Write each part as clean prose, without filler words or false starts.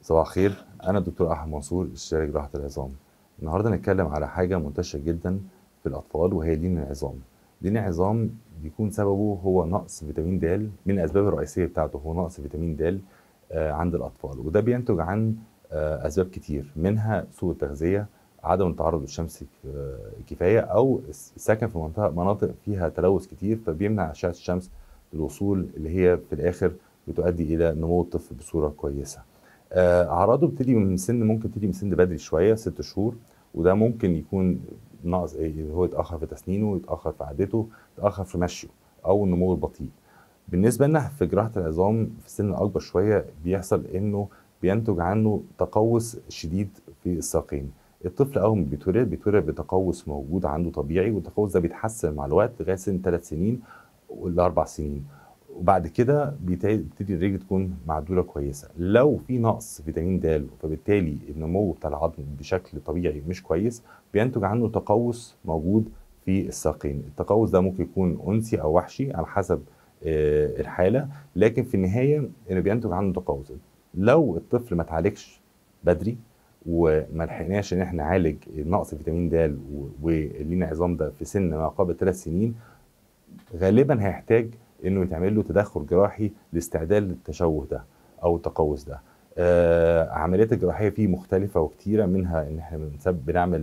صباح الخير، أنا الدكتور أحمد منصور، استشاري جراحة العظام. النهارده هنتكلم على حاجة منتشرة جدا في الأطفال وهي لين العظام. لين العظام بيكون سببه هو نقص فيتامين د، من الأسباب الرئيسية بتاعته هو نقص فيتامين د عند الأطفال، وده بينتج عن أسباب كتير، منها سوء التغذية، عدم التعرض للشمس كفاية، أو السكن في مناطق فيها تلوث كتير فبيمنع أشعة الشمس الوصول اللي هي في الآخر بتؤدي إلى نمو الطفل بصورة كويسة. اعراضه بتبتدي من سن، ممكن تبتدي من سن بدري شويه 6 شهور، وده ممكن يكون ناقص هو يتاخر في تسنينه، يتاخر في عادته، يتاخر في مشيه، او النمو البطيء. بالنسبه لنا في جراحه العظام في السن الاكبر شويه بيحصل انه بينتج عنه تقوس شديد في الساقين. الطفل اول ما بيتولد بتقوس موجود عنده طبيعي، والتقوس ده بيتحسن مع الوقت لغايه سن 3 سنين ولا 4 سنين، وبعد كده بتبتدي الرجل تكون معدوله كويسه. لو في نقص فيتامين د فبالتالي النمو بتاع العظم بشكل طبيعي مش كويس، بينتج عنه تقوس موجود في الساقين. التقوس ده ممكن يكون انثي او وحشي على حسب الحاله، لكن في النهايه انه بينتج عنه تقوس. لو الطفل ما اتعالجش بدري وما لحقناش ان احنا نعالج نقص فيتامين د ولين العظام ده في سن ما قبل 3 سنين، غالبا هيحتاج انه يتعمل له تدخل جراحي لاستعداد للتشوه ده او التقوس ده. عمليات الجراحيه فيه مختلفه وكتيره، منها ان احنا بنعمل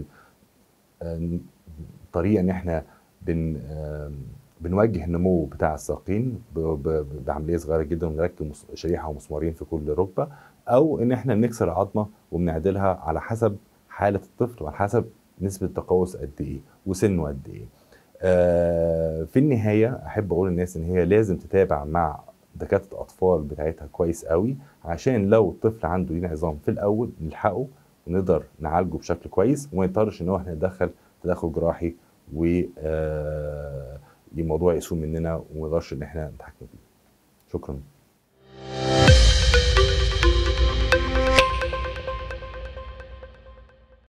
طريقه ان احنا بنوجه النمو بتاع الساقين بعمليه صغيره جدا، ونركب شريحه ومسمارين في كل ركبه، او ان احنا بنكسر العظمه وبنعدلها على حسب حاله الطفل وعلى حسب نسبه التقوس قد ايه وسنه قد ايه. في النهاية أحب أقول للناس إن هي لازم تتابع مع دكاترة الأطفال بتاعتها كويس قوي، عشان لو الطفل عنده لين عظام في الأول نلحقه ونقدر نعالجه بشكل كويس، وما يضطرش إن هو إحنا ندخل تدخل جراحي و الموضوع يسوء مننا وما نقدرش إن إحنا نتحكم فيه. شكرا.